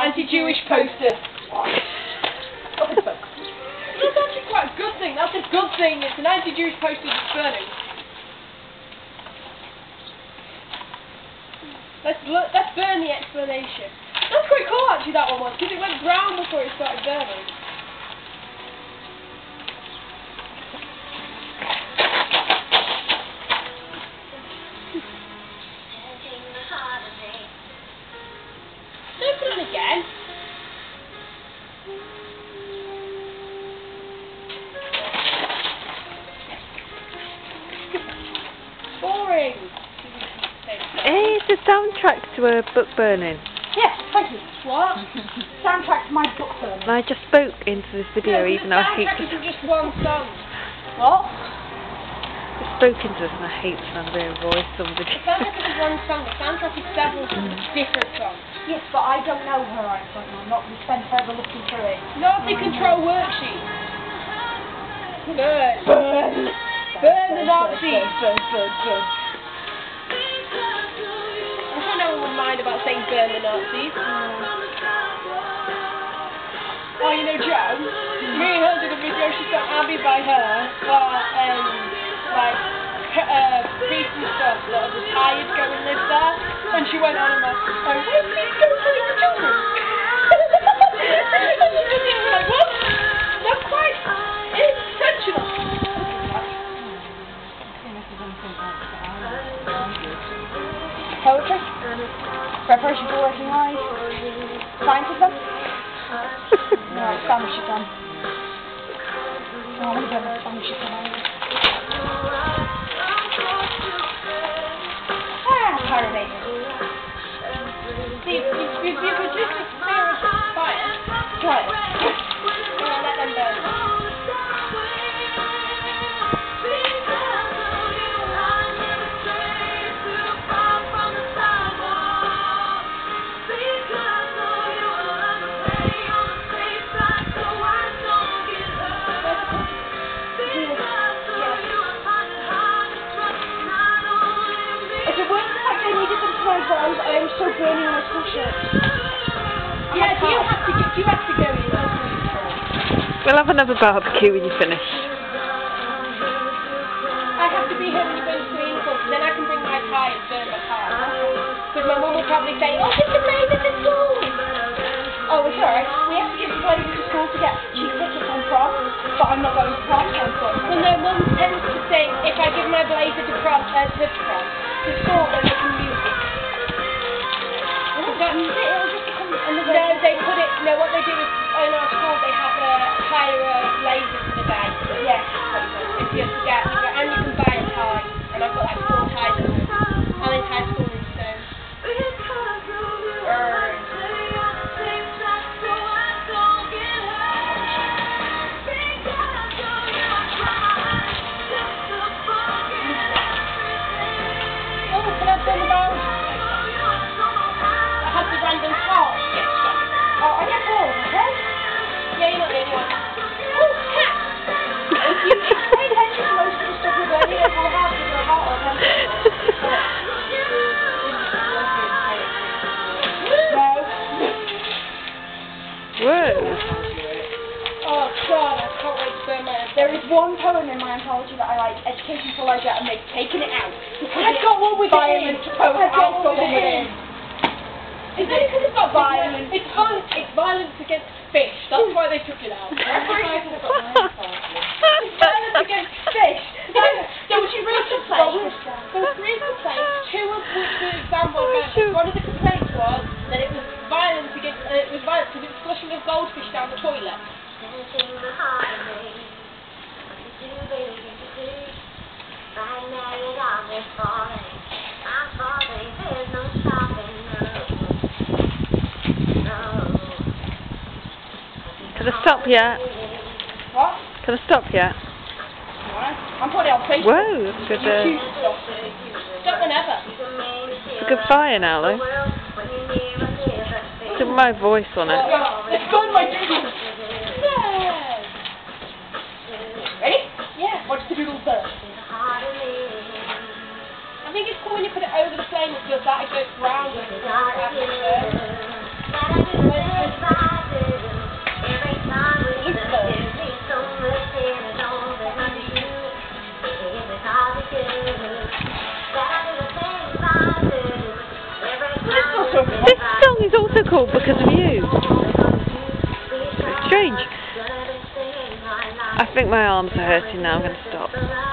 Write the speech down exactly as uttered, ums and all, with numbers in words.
anti-Jewish poster. That's actually quite a good thing. That's a good thing. It's an anti-Jewish poster that's burning. Let's look, let's burn the explanation. That's quite cool actually, that one was, because it went brown before it started burning. Open it again. Boring. It's a soundtrack to a book burning. Yes, thank you. What? Soundtrack to my book burning. And I just spoke into this video, no, even though I hate the to... soundtrack isn't just one song. What? I spoke into this and I hate to sound a bit of voice somebody. The soundtrack isn't one song, the soundtrack is several mm. different songs. Yes, but I don't know her right now. I'm not going to spend forever looking through it. Nazi control worksheet. Burn. Burn. Burn the Nazis. Burn, burn, burn. I'm sure no one would mind about saying burn the Nazis. Mm. Oh, you know Joe? Me and her did a video, she's got Abby by her, for, um, like, uh, priests and stuff that are retired go and live there, and she went on and like, oh, why please go play the children? And the video was like, what? That's quite intentional. Poetry? Preparation for working life? Scientism? No, Spanish again. Oh, I want to go to Spanish again. Ah, Pyromania. See, if you could just experience fire, Try it. and let them burn. I am so burning on my school shirt. Yeah, do you have to get, do you have to go in? We'll have another barbecue when you finish. I have to be here when you go to swimming pool, because then I can bring my tie and burn my tie. Because my mum will probably say, oh, it's a blazers at school. Oh, it's alright. We have to give the blazers to school to get cheap tickets on prom, but I'm not going to prom, so I'm sorry. Well, no, mum tends to say, if I give my blazer to prom, uh, to prom, to school, then they can use it. That means it, it'll just become another... No, they put it, no, what they do is, in our school, they have a hire a blazer for the day. Yes. If you have to get, you go, and you can buy a tie, and I've got like four ties at home. I'm in high school in Stone. Burn. Oh, can I turn the bell? Random car. Yes, oh, I get bored, okay? Yeah, you're not the only one. Oh, cat! If you pay attention to most of the stuff we're learning, it will have to go out or No. Whoa. Oh, God, I can't wait to burn my head. There is one poem in my anthology that I like, Education for Leisure, and they've taken it out. I've got one with violent it. poem. I've got one with it. it. Is it because it's not violent? It's violence. It's violence against fish. That's why they took it out. It's violence against fish. There was three complaints. There were three complaints. Two of which the exam board found. One of the complaints was that it was violence against. Uh, it was violence because it was flushing a goldfish down the toilet. Can I stop yet? What? Can I stop yet? I'm putting it on Facebook. Whoa, that's good. Uh, Stop whenever. it's a good fire now, though. It's my voice on it. It's gone my doodle. Yeah. Ready? Yeah. What's the doodle first? I think it's cool when you put it over the flame, it does that, it goes round and round after the burn. This song is also called Because of You. It's strange. I think my arms are hurting now, I'm going to stop.